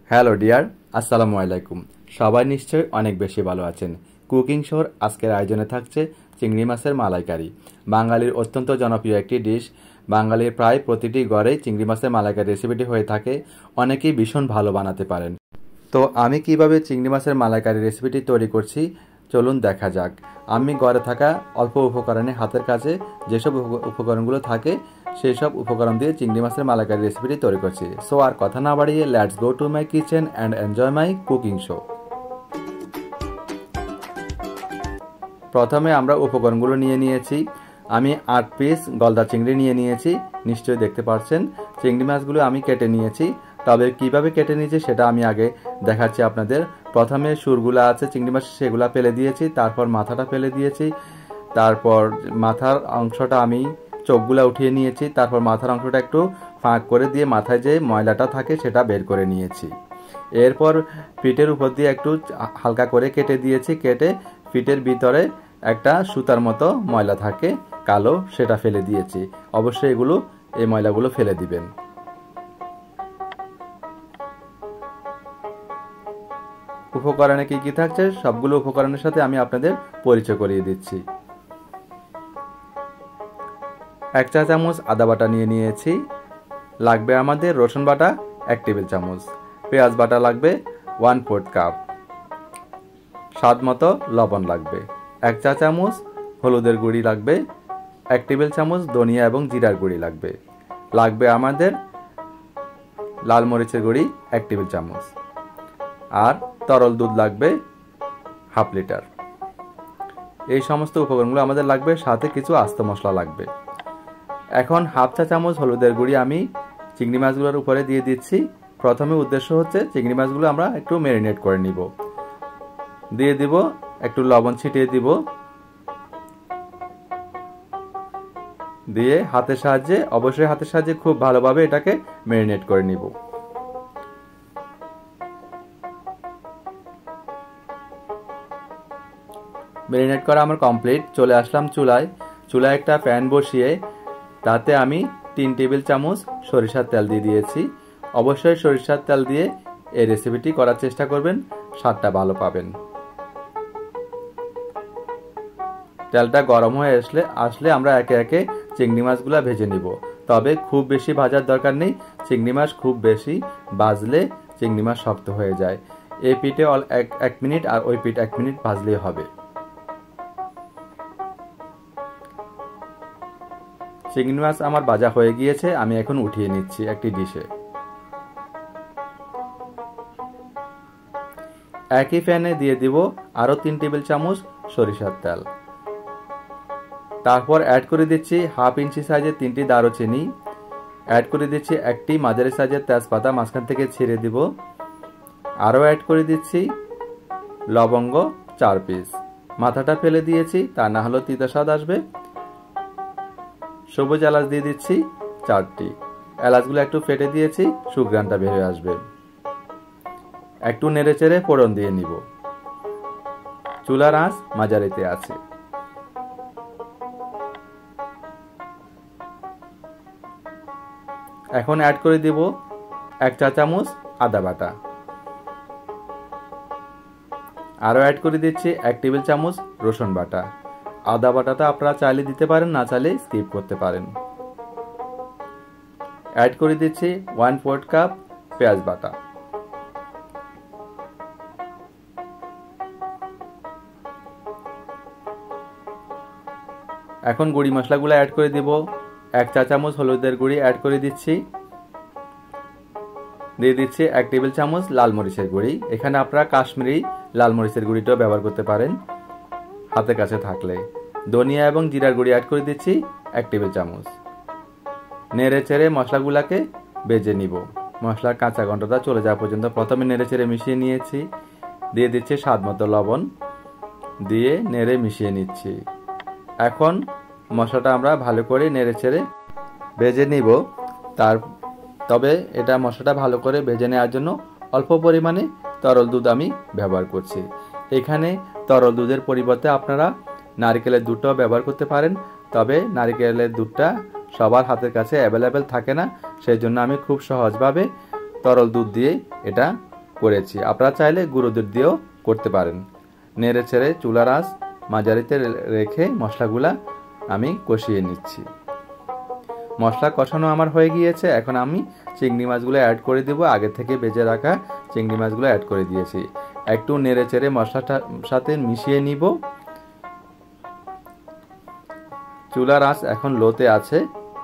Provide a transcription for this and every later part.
Hello dear, আসসালামু আলাইকুম। সবাই নিশ্চয়ই অনেক বেশি ভালো আছেন। কুকিং শোর আজকের আয়োজনে থাকছে চিংড়ি মাছের মালাইকারি। বাঙালির অত্যন্ত জনপ্রিয় একটি ডিশ। বাঙালির প্রায় প্রতিটি ঘরেই চিংড়ি মাছের মালাইকারি রেসিপিটি হয়ে থাকে। অনেকেই ভীষণ ভালো বানাতে পারেন। তো আমি কিভাবে চিংড়ি মাছের মালাইকারি রেসিপিটি তৈরি করছি চলুন দেখা যাক। আমি ঘরে থাকা অল্প উপকরণে হাতের কাছে যেসব উপকরণগুলো থাকে সেই সব উপকরণ দিয়ে চিংড়ি মাছের মালাইকারি রেসিপিটি তৈরি করছি। সো আর কথা না বাড়িয়ে let's go to my kitchen and enjoy my cooking show. প্রথমে আমরা উপকরণগুলো নিয়ে নিয়েছি। আমি 8 পিস গলদা চিংড়ি নিয়ে নিয়েছি, নিশ্চয়ই দেখতে পাচ্ছেন। চিংড়ি মাছগুলো আমি কেটে নিয়েছি, তবে কিভাবে কেটে নিয়েছি সেটা আমি আগে দেখাচ্ছি আপনাদের। প্রথমে সুরগুলো আছে চিংড়ি মাছ, সেগুলা ফেলে দিয়েছি, তারপর মাথাটা ফেলে দিয়েছি, তারপর মাথার অংশটা আমি চোখগুলা উঠিয়ে নিয়েছি, তারপর মাথার অংশটা একটু ফাঁক করে দিয়ে মাথায় যে ময়লাটা থাকে সেটা বের করে নিয়েছি। এরপর পিঠের উপর দিয়ে একটু হালকা করে কেটে দিয়েছি, কেটে পিঠের ভিতরে একটা সুতার মতো ময়লা থাকে কালো, সেটা ফেলে দিয়েছি। অবশ্যই এই ময়লাগুলো ফেলে দিবেন। উপকরণে কি কি থাকছে সবগুলো উপকরণের সাথে আমি আপনাদের পরিচয় করিয়ে দিচ্ছি। 1 চা চামচ আদা বাটা নিয়ে নিয়েছি। লাগবে আমাদের রসুন বাটা 1 টেবিল চামচ, পেঁয়াজ বাটা লাগবে 1/4 কাপ, স্বাদ মতো লবণ লাগবে, 1 চা চামচ হলুদের গুঁড়ি লাগবে, 1 টেবিল চামচ ধনিয়া এবং জিরার গুঁড়ি লাগবে, লাগবে আমাদের লাল মরিচের গুঁড়ি 1 টেবিল চামচ, আর তরল দুধ লাগবে 1/2 লিটার। এই সমস্ত উপকরণগুলো আমাদের লাগবে, সাথে কিছু আস্ত মশলা লাগবে। এখন 1/2 চা চামচ হলুদের গুঁড়ি আমি চিংড়ি মাছগুলোর উপরে দিয়ে দিচ্ছি। প্রথমে উদ্দেশ্য হচ্ছে চিংড়ি মাছগুলো আমরা একটু ম্যারিনেট করে নিব। দিয়ে দিব একটু লবণ ছিটিয়ে দিব, দিয়ে হাতের সাহায্যে, অবশ্যই হাতের সাহায্যে খুব ভালোভাবে এটাকে ম্যারিনেট করে নিব। ম্যারিনেট করা আমার কমপ্লিট। চলে আসলাম চুলায়। চুলায় একটা প্যান বসিয়ে তাতে আমি 3 টেবিল চামচ সরিষার তেল দিয়ে দিয়েছি। অবশ্যই সরিষার তেল দিয়ে এই রেসিপিটি করার চেষ্টা করবেন, স্বাদটা ভালো পাবেন। তেলটা গরম হয়ে আসলে আমরা একে একে চিংড়ি মাছগুলো ভেজে নিব। তবে খুব বেশি ভাজার দরকার নেই। চিংড়ি মাছ খুব বেশি ভাজলে চিংড়ি মাছ শক্ত হয়ে যায়। এই পিঠে 1 মিনিট আর ওই পিঠ 1 মিনিট ভাজলেই হবে। চিংড়ি মাছ আমার ভাজা হয়ে গিয়েছে, আমি এখন উঠিয়ে নিচ্ছি একটি ডিশে। একই প্যানে দিয়ে দিব আরো 3 টেবিল চামচ সরিষার তেল। তারপর অ্যাড করে দিচ্ছি 1/2 ইঞ্চি সাইজের 3টি দারুচিনি, অ্যাড করে দিচ্ছি একটি মাঝারি সাইজের তেজপাতা মাঝখান থেকে ছিঁড়ে দিব, আরও অ্যাড করে দিচ্ছি লবঙ্গ 4 পিস, মাথাটা ফেলে দিয়েছি, তা না হলে তিতা স্বাদ আসবে। সবুজ এলাচ দিয়ে দিচ্ছি 4টি, এলাচগুলো একটু ফেটে দিয়েছি, সুঘ্রাণটা বের হয়ে আসবে। একটু নেড়ে চেড়ে ফোড়ন দিয়ে নিব। চুলার আঁচ মাঝারিতে আছে। এখন অ্যাড করে দিব 1 চা চামচ আদা বাটা, আরও অ্যাড করে দিচ্ছি 1 টেবিল চামচ রসুন বাটা। আদা বাটাটা আপনারা চাইলে দিতে পারেন, না চাইলে স্কিপ করতে পারেন। অ্যাড করে দিচ্ছি 1/4 কাপ পেঁয়াজ বাটা। এখন গুঁড়ি মশলাগুলো অ্যাড করে দিব। 1 চা চামচ হলুদের গুঁড়ি অ্যাড করে দিচ্ছি, দিয়ে দিচ্ছি 1 টেবিল চামচ লাল মরিচের গুঁড়ি। এখানে আপনারা কাশ্মীরি লাল মরিচের গুঁড়িটাও ব্যবহার করতে পারেন হাতের কাছে থাকলে। ধনিয়া এবং জিরার গুঁড়ি অ্যাড করে দিচ্ছি 1 টেবিল চামচ। নেড়ে চেড়ে মশলাগুলোকে ভেজে নিব। মশলার কাঁচা গন্ধটা চলে যাওয়া পর্যন্ত প্রথমে নেড়ে চেড়ে মিশিয়ে নিয়েছি। দিয়ে দিচ্ছি স্বাদ মতো লবণ, দিয়ে নেড়ে মিশিয়ে নিচ্ছি। এখন মশলাটা আমরা ভালো করে নেড়ে চেড়ে ভেজে নিব। তবে এটা মশলাটা ভালো করে ভেজে নেওয়ার জন্য অল্প পরিমাণে তরল দুধ আমি ব্যবহার করছি। এখানে তরল দুধের পরিবর্তে আপনারা নারকেলের দুধটাও ব্যবহার করতে পারেন, তবে নারকেলের দুধটা সবার হাতের কাছে অ্যাভেলেবেল থাকে না, সেই জন্য আমি খুব সহজভাবে তরল দুধ দিয়ে এটা করেছি। আপনারা চাইলে গুঁড়ো দুধ দিয়েও করতে পারেন। নেড়ে ছেড়ে চুলার আঁচ মাঝারিতে রেখে মশলাগুলা আমি কষিয়ে নিচ্ছি। মশলা কষানো আমার হয়ে গিয়েছে। এখন আমি চিংড়ি মাছগুলো অ্যাড করে দেব। আগে থেকে ভেজে রাখা চিংড়ি মাছগুলো অ্যাড করে দিয়েছি। একটু নেড়ে চেড়ে মশলাটার সাথে মিশিয়ে নিব। চুলার আঁচ এখন লোতে আছে।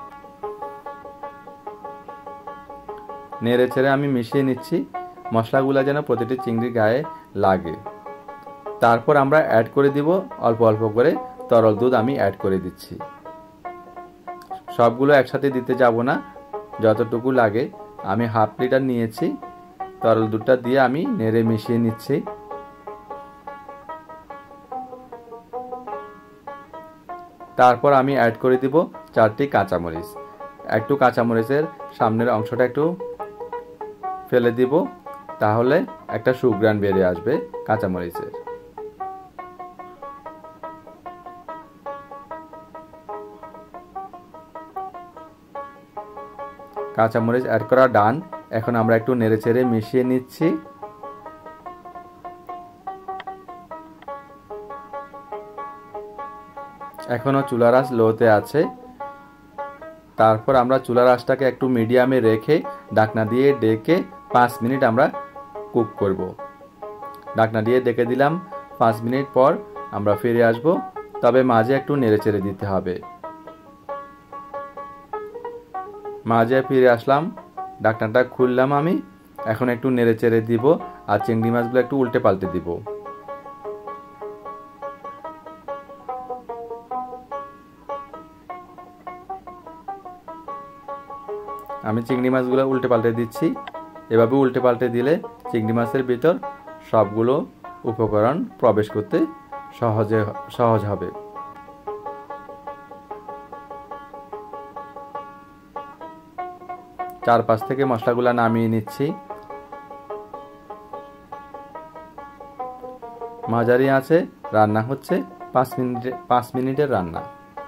নেড়ে চেড়ে আমি মিশিয়ে নিচ্ছি, মশলাগুলো যেন প্রতিটি চিংড়ির গায়ে লাগে। তারপর আমরা অ্যাড করে দিব অল্প অল্প করে তরল দুধ আমি অ্যাড করে দিচ্ছি। সবগুলো একসাথে দিতে যাব না, যতটুকু লাগে। আমি হাফ লিটার নিয়েছি। তরল দুধটা দিয়ে আমি নেড়ে মিশিয়ে নিচ্ছি। তারপর আমি অ্যাড করে দিব 4টি কাঁচামরিচ। একটু কাঁচামরিচের সামনের অংশটা একটু ফেলে দিব, তাহলে একটা সুঘ্রাণ বেরিয়ে আসবে কাঁচামরিচের। কাঁচামরিচ অ্যাড করা ডান। এখন আমরা একটু নেড়ে চেড়ে মিশিয়ে নিচ্ছি। এখনো চুলার আঁচ লোতে আছে। তারপর আমরা চুলার আঁচটাকে একটু মিডিয়ামে রেখে ঢাকনা দিয়ে ডেকে 5 মিনিট আমরা কুক করব। ঢাকনা দিয়ে ডেকে দিলাম। 5 মিনিট পর আমরা ফিরে আসব, তবে মাঝে একটু নেড়ে চেড়ে দিতে হবে। মাঝে ফিরে আসলাম, ঢাকনাটা খুললাম আমি। এখন একটু নেড়ে চেড়ে দিব আর চিংড়ি মাছগুলো একটু উল্টে পাল্টে দিব। আমি চিংড়ি মাছগুলো উল্টে পাল্টে দিচ্ছি। এভাবে উল্টে পাল্টে দিলে চিংড়ি মাছের ভিতর সবগুলো উপকরণ প্রবেশ করতে সহজ হবে। চারপাশ থেকে মশলাগুলো নামিয়ে নিচ্ছি। মাঝারি আঁচে রান্না হচ্ছে 5 মিনিটের রান্না।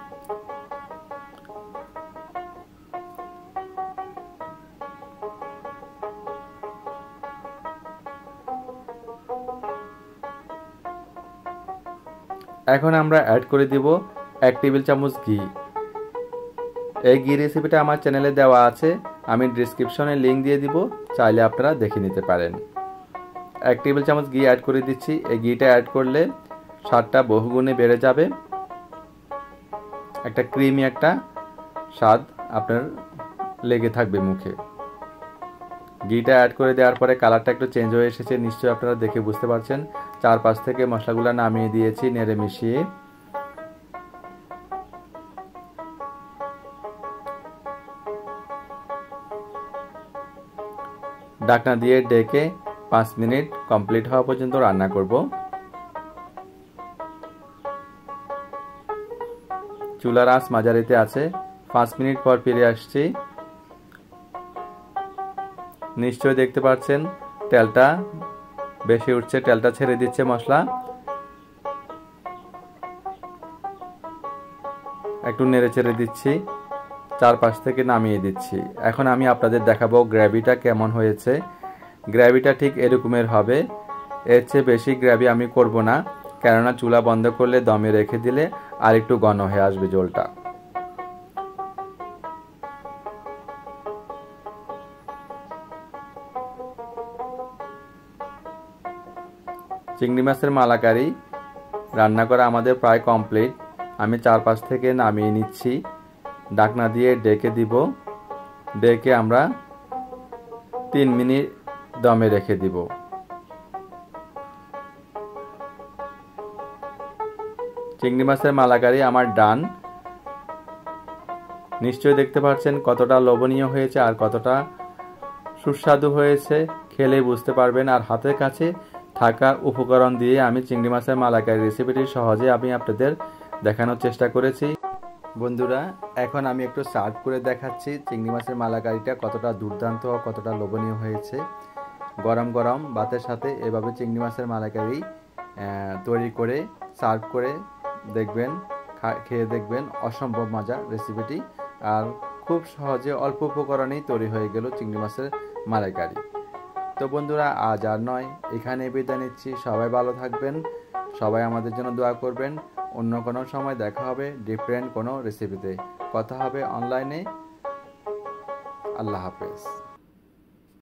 এখন আমরা অ্যাড করে দিব 1 টেবিল চামচ ঘি। এই ঘি রেসিপিটা আমার চ্যানেলে দেওয়া আছে, আমি ডেসক্রিপশনে লিংক দিয়ে দিব, চাইলে আপনারা দেখে নিতে পারেন। 1 টেবিল চামচ ঘি অ্যাড করে দিচ্ছি। এই ঘিটা অ্যাড করলে স্বাদটা বহুগুণে বেড়ে যাবে। একটা ক্রিমি একটা স্বাদ আপনার লেগে থাকবে মুখে। ঘিটা অ্যাড করে দেওয়ার পরে কালারটা একটু চেঞ্জ হয়ে এসেছে, নিশ্চয়ই আপনারা দেখে বুঝতে পারছেন। চারপাশ থেকে মশলাগুলো নামিয়ে দিয়েছি নেড়ে মিশিয়ে। ঢাকনা দিয়ে ডেকে 5 মিনিট কমপ্লিট হওয়া পর্যন্ত রান্না করব। চুলার আঁচ মাঝারিতে আছে। 5 মিনিট পর ফিরে আসছি। নিশ্চয়ই দেখতে পাচ্ছেন তেলটা বেশি উঠছে, তেলটা ছেড়ে দিচ্ছে মশলা। একটু নেড়ে চেড়ে দিচ্ছি, চারপাশ থেকে নামিয়ে দিচ্ছি। এখন আমি আপনাদের দেখাবো গ্রেভিটা কেমন হয়েছে। গ্রেভিটা ঠিক এরকমের হবে, এর চেয়ে বেশি গ্রেভি আমি করব না, কেননা চুলা বন্ধ করলে দমে রেখে দিলে আর একটু ঘন হয়ে আসবে ঝোলটা। চিংড়ি মাছের মালাকারি রান্না করা আমাদের প্রায় কমপ্লিট। আমি চারপাশ থেকে নামিয়ে নিচ্ছি। ঢাকনা দিয়ে ডেকে দিব। ডেকে আমরা 3 মিনিট দমে রেখে দিব। চিংড়ি মাছের মালাকারি আমার ডান। নিশ্চয়ই দেখতে পাচ্ছেন কতটা লোভনীয় হয়েছে আর কতটা সুস্বাদু হয়েছে, খেলে বুঝতে পারবেন। আর হাতের কাছে থাকা উপকরণ দিয়ে আমি চিংড়ি মাছের মালাইকারি রেসিপিটি সহজে আমি আপনাদের দেখানোর চেষ্টা করেছি। বন্ধুরা, এখন আমি একটু সার্ভ করে দেখাচ্ছি চিংড়ি মাছের মালাইকারিটা কতটা দুর্দান্ত ও কতটা লোভনীয় হয়েছে। গরম গরম ভাতের সাথে এভাবে চিংড়ি মাছের মালাইকারি তৈরি করে সার্ভ করে দেখবেন, খেয়ে দেখবেন, অসম্ভব মজা রেসিপিটি। আর খুব সহজে অল্প উপকরণেই তৈরি হয়ে গেল চিংড়ি মাছের মালাইকারি। তো বন্ধুরা আজ আর নয়, এখানে বিদায় নিচ্ছি। সবাই ভালো থাকবেন, সবাই আমাদের জন্য দোয়া করবেন। অন্য কোনো সময় দেখা হবে ডিফারেন্ট কোনো রেসিপিতে, কথা হবে অনলাইনে। আল্লাহ হাফেজ।